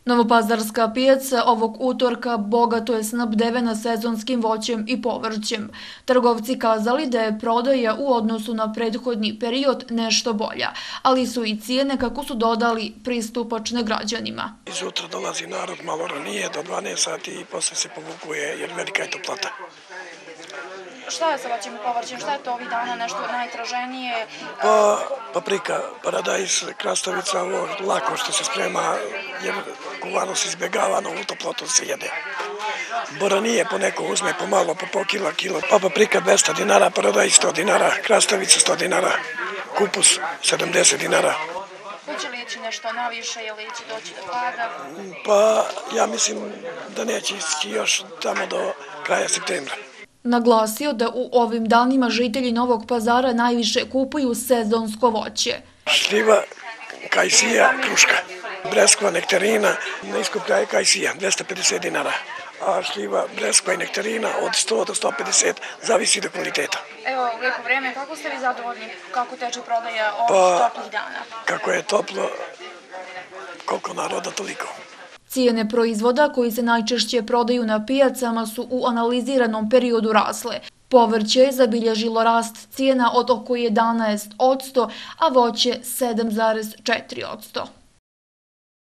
Novopazarska pijaca ovog utorka bogato je snabdevena sezonskim voćem i povrćem. Trgovci kazali da je prodaja u odnosu na prethodni period nešto bolja, ali su i cijene, kako su dodali, pristupačne građanima. Izjutra dolazi narod malo ranije, do 12 sati i posle se povukuje jer velika je toplota. Šta je sa voćem i povrćem? Šta je to ovih dana nešto najtraženije? Paprika, paradajz, krastavica, ovo lako što se sprema jer kuvano se izbjegava, no u toplotu se jede. Boranije poneko uzme pomalo, po pol kilo, pa paprika 200 dinara, paradajz 100 dinara, krastavica 100 dinara, kupus 70 dinara. Hoće li ići nešto naviše ili će doći do pada? Pa ja mislim da neće ići još tamo do kraja septembra. Naglasio da u ovim danima žitelji Novog Pazara najviše kupuju sezonsko voće. Šljiva, kajsija, kruška, breskva, nektarina, najskuplja je kajsija, 250 dinara, a šljiva, breskva i nektarina od 100 do 150, zavisi do kvaliteta. Evo, lijepo vrijeme, kako ste vi zadovoljni, kako teče prodaja ovih toplih dana? Kako je toplo, koliko naroda, toliko. Cijene proizvoda koji se najčešće prodaju na pijacama su u analiziranom periodu rasle. Povrće je zabilježilo rast cijena od oko 11%, a voće 7,4%.